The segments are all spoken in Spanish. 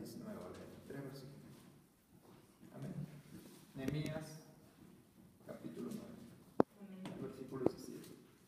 19 voy a leer, 3 versículos. Amén. Nehemías, capítulo 9, versículo 17.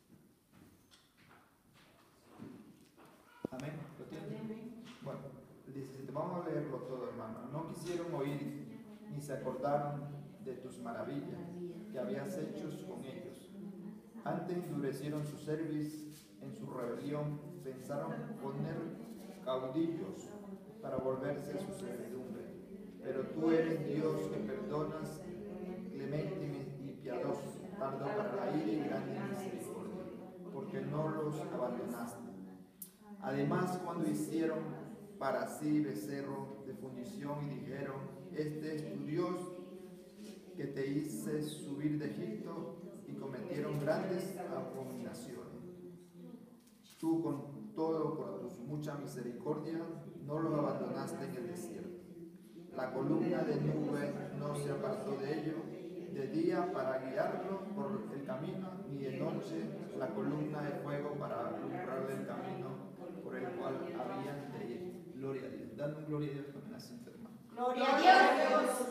Amén. ¿Lo tienen? Bueno, el 17, vamos a leerlo todo, hermano. No quisieron oír ni se acordaron de tus maravillas que habías hecho con ellos. Antes endurecieron su cerviz en su rebelión, pensaron poner caudillos para volverse a su servidumbre. Pero tú eres Dios que perdonas, clemente y piadoso, tardo para la ira y grande en misericordia, porque no los abandonaste. Además, cuando hicieron para sí becerro de fundición y dijeron: este es tu Dios que te hice subir de Egipto, y cometieron grandes abominaciones. Tú, con todo por tu mucha misericordia, no los abandonaste en el desierto. La columna de nube no se apartó de ellos de día para guiarlos por el camino, ni de noche la columna de fuego para alumbrarle el camino por el cual habían de ir. Gloria a Dios. Dando gloria a Dios con la cinta, hermano. Gloria a Dios.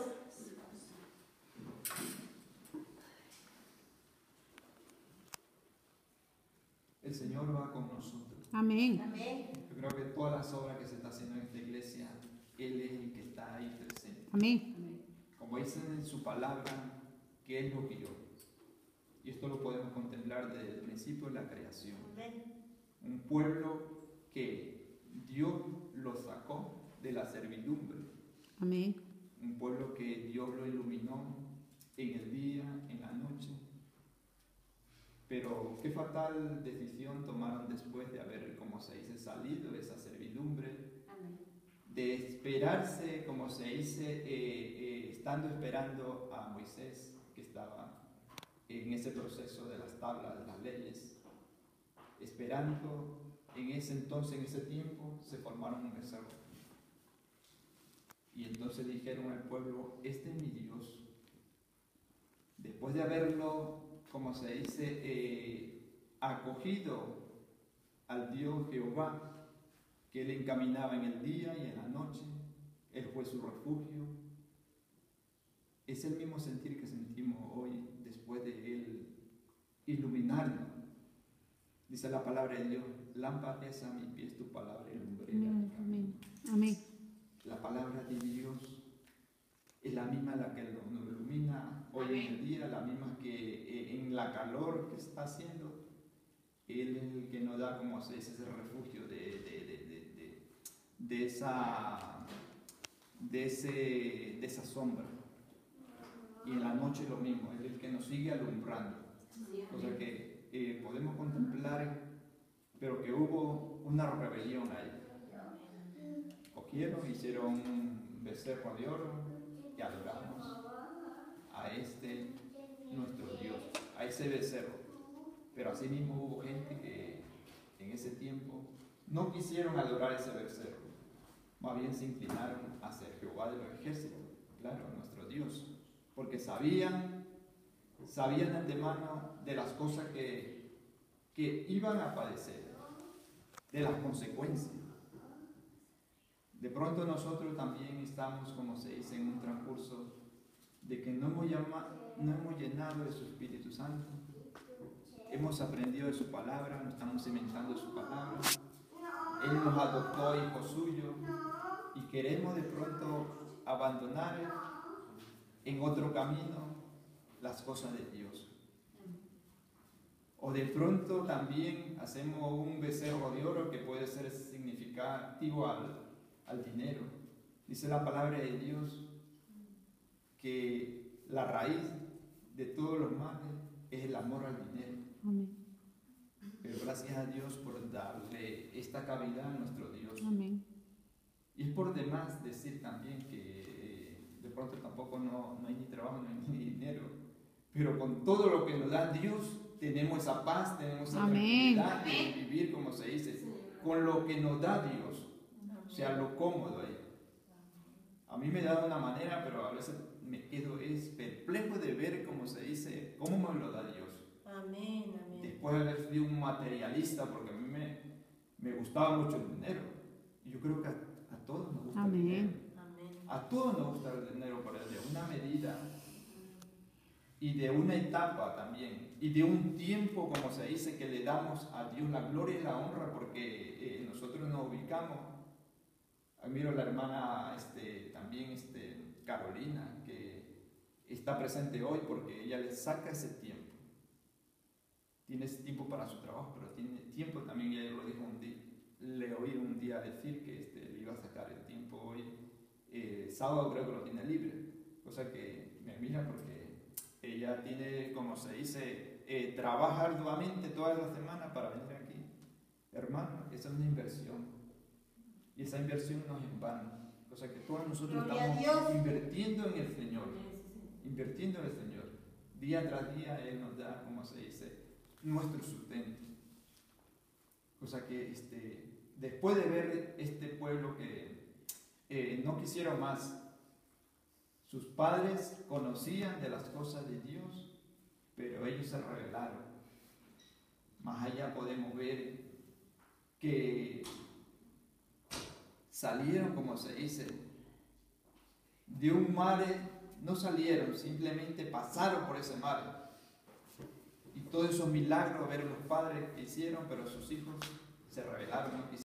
El Señor va con nosotros. Amén. Amén. Yo creo que todas las obras que se está haciendo en esta iglesia, Él es el que está ahí presente. Amén. Como dice en su palabra, que Él lo guió. Y esto lo podemos contemplar desde el principio de la creación. Amén. Un pueblo que Dios lo sacó de la servidumbre. Amén. Un pueblo que Dios lo iluminó en el día, en la noche. Pero qué fatal decisión tomaron después de haber, como se dice, salido de esa servidumbre. Amén. De esperarse, como se dice, estando esperando a Moisés, que estaba en ese proceso de las tablas, de las leyes, esperando. En ese entonces, en ese tiempo, se formaron un becerro. Y entonces dijeron al pueblo: este es mi Dios. Después de haberlo, como se dice, acogido al Dios Jehová, que Él encaminaba en el día y en la noche, Él fue su refugio. Es el mismo sentir que sentimos hoy después de Él iluminarnos. Dice la palabra de Dios: lámpara es a mis pies tu palabra y lumbrera mi camino. Amén. Amén. La palabra de Dios es la misma la que nos ilumina hoy en el día, la misma que en la calor que está haciendo. Él es el que nos da, como se dice, ese refugio de esa sombra. Y en la noche lo mismo, es el que nos sigue alumbrando. O sea que podemos contemplar, pero que hubo una rebelión ahí. Cogieron, hicieron un becerro de oro y adoramos a este nuestro Dios, a ese becerro. Pero así mismo hubo gente que en ese tiempo no quisieron adorar ese becerro, más bien se inclinaron hacia Jehová de los ejércitos, claro, nuestro Dios, porque sabían de antemano de las cosas que iban a padecer, de las consecuencias. De pronto nosotros también estamos, como se dice, en un transcurso de que no hemos llenado de su Espíritu Santo. Hemos aprendido de su palabra, nos estamos cimentando de su palabra. Él nos adoptó hijo suyo y queremos de pronto abandonar en otro camino las cosas de Dios. O de pronto también hacemos un becerro de oro que puede ser significativo al dinero. Dice la palabra de Dios que la raíz de todos los males es el amor al dinero. Amén. Pero gracias a Dios por darle esta cavidad a nuestro Dios. Amén. Y es por demás decir también que de pronto tampoco no hay ni trabajo, no hay ni dinero. Pero con todo lo que nos da Dios, tenemos esa paz, tenemos esa tranquilidad de vivir, como se dice, con lo que nos da Dios. O sea, lo cómodo ahí. A mí me da una manera, pero a veces me quedo perplejo de ver, como se dice, cómo me lo da Dios. Amén, amén. Después de haber sido un materialista, porque a mí me gustaba mucho el dinero. Y yo creo que A todos nos gusta el Amén. dinero. Amén. A todos nos gusta el dinero, pero de una medida y de una etapa también, y de un tiempo, como se dice, que le damos a Dios la gloria y la honra, porque nosotros nos ubicamos. Admiro a la hermana también Carolina, que está presente hoy, porque ella le saca ese tiempo. Tiene ese tiempo para su trabajo, pero tiene tiempo también, ella lo dijo un día. Le oí un día decir que le iba a sacar el tiempo hoy. Sábado creo que lo tiene libre, cosa que me admira porque ella tiene, como se dice, trabaja arduamente toda la semana para venir aquí. Hermano, esa es una inversión. Y esa inversión no es en vano. O sea que todos nosotros Gloria a estamos Dios. invirtiendo en el Señor. Invirtiendo en el Señor. Día tras día Él nos da, como se dice, nuestro sustento. O sea que después de ver este pueblo que no quisieron más, sus padres conocían de las cosas de Dios, pero ellos se rebelaron. Más allá podemos ver que salieron, como se dice, de un mar, no salieron, simplemente pasaron por ese mar. Y todos esos milagros, ver los padres que hicieron, pero sus hijos se rebelaron, no quisieron.